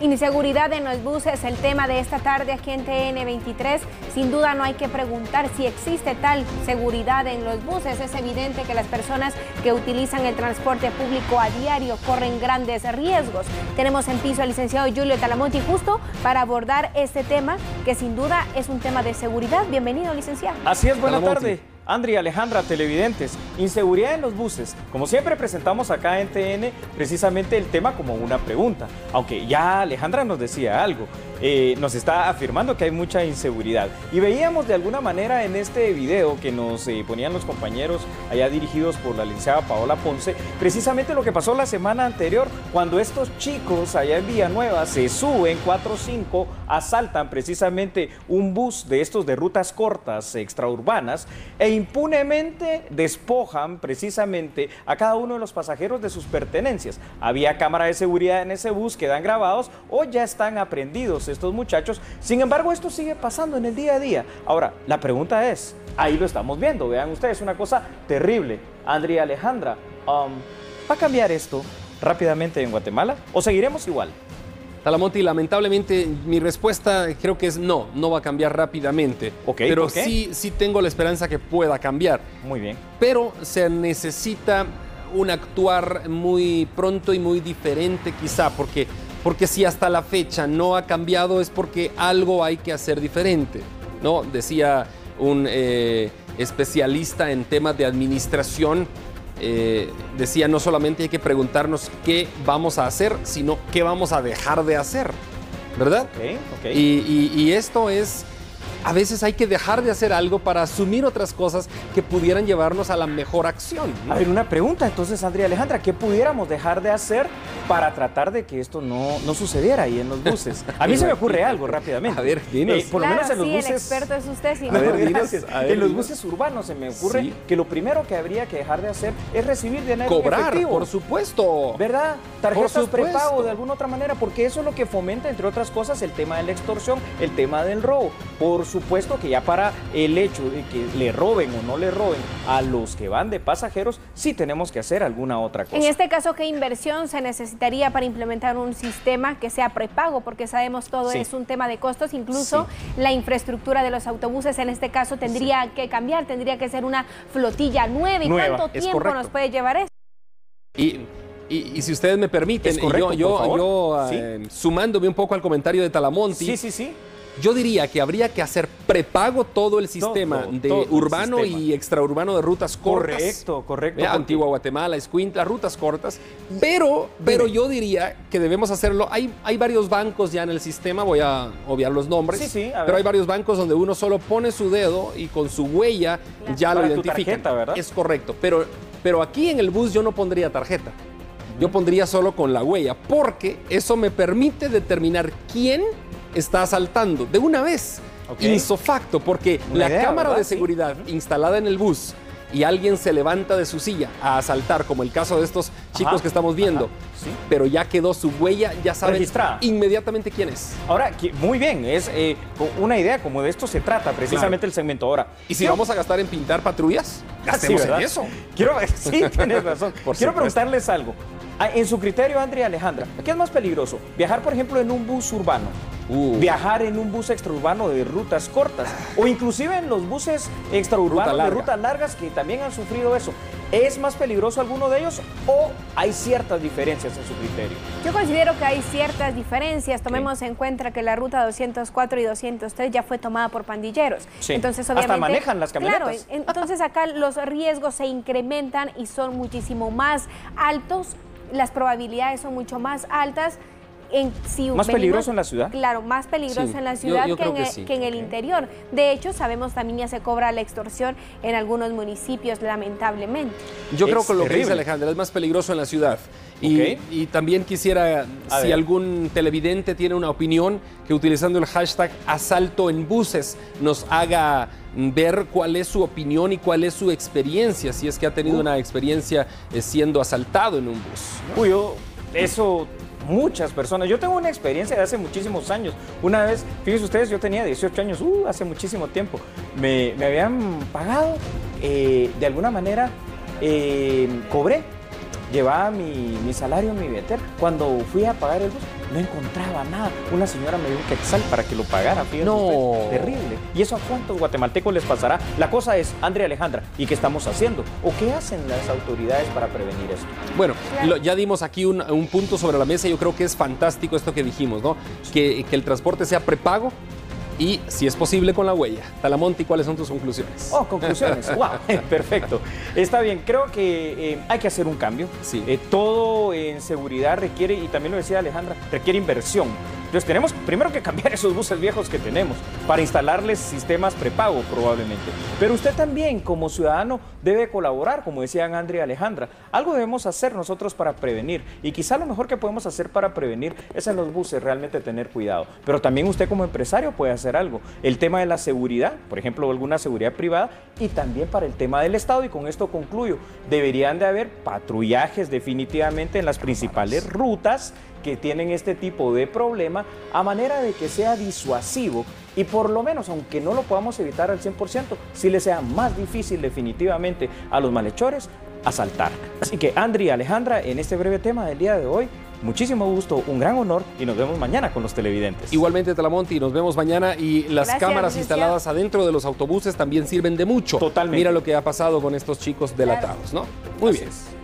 Inseguridad en los buses, el tema de esta tarde aquí en TN23. Sin duda no hay que preguntar si existe tal seguridad en los buses. Es evidente que las personas que utilizan el transporte público a diario corren grandes riesgos. Tenemos en piso al licenciado Julio Talamonti justo para abordar este tema, que sin duda es un tema de seguridad. Bienvenido, licenciado. Así es, buena tarde. Andri, Alejandra, televidentes, inseguridad en los buses. Como siempre presentamos acá en TN precisamente el tema como una pregunta, aunque ya Alejandra nos decía algo, nos está afirmando que hay mucha inseguridad. Y veíamos de alguna manera en este video que nos ponían los compañeros allá dirigidos por la licenciada Paola Ponce, precisamente lo que pasó la semana anterior, cuando estos chicos allá en Villanueva se suben 4 o 5, asaltan precisamente un bus de estos de rutas cortas extraurbanas e impunemente despojan precisamente a cada uno de los pasajeros de sus pertenencias. Había cámara de seguridad en ese bus, quedan grabados o ya están aprehendidos estos muchachos. Sin embargo, esto sigue pasando en el día a día. Ahora, la pregunta es, ahí lo estamos viendo, vean ustedes, una cosa terrible. Andrea, Alejandra, ¿va a cambiar esto rápidamente en Guatemala o seguiremos igual? Talamonti, lamentablemente mi respuesta creo que es no va a cambiar rápidamente. Okay, pero sí tengo la esperanza que pueda cambiar. Muy bien. Pero se necesita un actuar muy pronto y muy diferente quizá, porque si hasta la fecha no ha cambiado es porque algo hay que hacer diferente, ¿no? Decía un especialista en temas de administración, decía, no solamente hay que preguntarnos qué vamos a hacer, sino qué vamos a dejar de hacer, ¿verdad? Y esto es, a veces hay que dejar de hacer algo para asumir otras cosas que pudieran llevarnos a la mejor acción, ¿no? A ver, una pregunta entonces, Andrea, Alejandra, ¿qué pudiéramos dejar de hacer para tratar de que esto no sucediera ahí en los buses? A mí se me ocurre algo rápidamente. A ver, dinos. Por lo menos en los buses... el experto es usted. Sí. A ver, gracias. En los buses urbanos se me ocurre que lo primero que habría que dejar de hacer es recibir dinero en efectivo. Por supuesto. ¿Verdad? Tarjetas prepago de alguna otra manera, porque eso es lo que fomenta, entre otras cosas, el tema de la extorsión, el tema del robo. Por supuesto que ya para el hecho de que le roben o no le roben a los que van de pasajeros, sí tenemos que hacer alguna otra cosa. En este caso, ¿qué inversión se necesitaría para implementar un sistema que sea prepago? Porque sabemos todo es un tema de costos, incluso la infraestructura de los autobuses en este caso tendría que cambiar, tendría que ser una flotilla nueva. ¿Y cuánto tiempo nos puede llevar eso? Y si ustedes me permiten, sumándome un poco al comentario de Talamonti, yo diría que habría que hacer prepago todo el sistema urbano y extraurbano de rutas cortas. Correcto. Antigua Guatemala, Escuintla, rutas cortas. Pero yo diría que debemos hacerlo. Hay varios bancos ya en el sistema, voy a obviar los nombres. Pero hay varios bancos donde uno solo pone su dedo y con su huella ya lo identifica. Tarjeta, ¿verdad? Es correcto. Pero aquí en el bus yo no pondría tarjeta. Yo pondría solo con la huella, porque eso me permite determinar quién está asaltando de una vez, ipso facto, porque la cámara de seguridad instalada en el bus y alguien se levanta de su silla a asaltar, como el caso de estos chicos que estamos viendo, pero ya quedó su huella, ya saben inmediatamente quién es. Ahora, muy bien, es una idea, como de esto se trata precisamente el segmento. Ahora, y si vamos a gastar en pintar patrullas, gastemos en eso. Sí, tienes razón. Quiero preguntarles algo. En su criterio, Andrea, Alejandra, ¿qué es más peligroso? ¿Viajar, por ejemplo, en un bus urbano? ¿Viajar en un bus extraurbano de rutas cortas? ¿O inclusive en los buses extraurbanos de rutas largas que también han sufrido eso? ¿Es más peligroso alguno de ellos o hay ciertas diferencias en su criterio? Yo considero que hay ciertas diferencias. Tomemos en cuenta que la ruta 204 y 203 ya fue tomada por pandilleros. Entonces, obviamente, hasta manejan las camionetas. Claro, entonces acá los riesgos se incrementan y son muchísimo más altos. Las probabilidades son mucho más altas. ¿Más peligroso en la ciudad? Claro, más peligroso en la ciudad que en el interior. De hecho, sabemos también ya se cobra la extorsión en algunos municipios, lamentablemente. Yo creo que lo que dice Alejandra es más peligroso en la ciudad. Y también quisiera, si algún televidente tiene una opinión, que utilizando el hashtag asalto en buses nos haga ver cuál es su opinión y cuál es su experiencia, si es que ha tenido una experiencia siendo asaltado en un bus, ¿no? Eso... Muchas personas. Yo tengo una experiencia de hace muchísimos años. Una vez, fíjense ustedes, yo tenía 18 años, hace muchísimo tiempo. Me habían pagado, de alguna manera, cobré llevaba mi salario en mi billetera. Cuando fui a pagar el bus, no encontraba nada. Una señora me dio un quetzal para que lo pagara. Fíjense ustedes, terrible. ¿Y eso a cuántos guatemaltecos les pasará? La cosa es, Andrea, Alejandra, ¿y qué estamos haciendo? ¿O qué hacen las autoridades para prevenir esto? Bueno, ya dimos aquí un punto sobre la mesa. Yo creo que es fantástico esto que dijimos, ¿no? Que el transporte sea prepago y, si es posible, con la huella. Talamonte, ¿cuáles son tus conclusiones? Oh, conclusiones. Wow, perfecto. Está bien, creo que hay que hacer un cambio. Sí. Todo en seguridad requiere, y también lo decía Alejandra, requiere inversión. Entonces tenemos primero que cambiar esos buses viejos que tenemos para instalarles sistemas prepago probablemente. Pero usted también como ciudadano debe colaborar, como decían Andrea y Alejandra. Algo debemos hacer nosotros para prevenir, y quizá lo mejor que podemos hacer para prevenir es en los buses realmente tener cuidado. Pero también usted como empresario puede hacer algo. El tema de la seguridad, por ejemplo, alguna seguridad privada, y también para el tema del Estado, y con esto concluyo, deberían de haber patrullajes definitivamente en las principales rutas que tienen este tipo de problema, a manera de que sea disuasivo y por lo menos, aunque no lo podamos evitar al 100%, sí le sea más difícil definitivamente a los malhechores asaltar. Así que, Andrea y Alejandra, en este breve tema del día de hoy, muchísimo gusto, un gran honor, y nos vemos mañana con los televidentes. Igualmente, Talamonte, y nos vemos mañana. Y las cámaras instaladas adentro de los autobuses también sirven de mucho. Totalmente. Mira lo que ha pasado con estos chicos delatados, ¿no? Muy bien.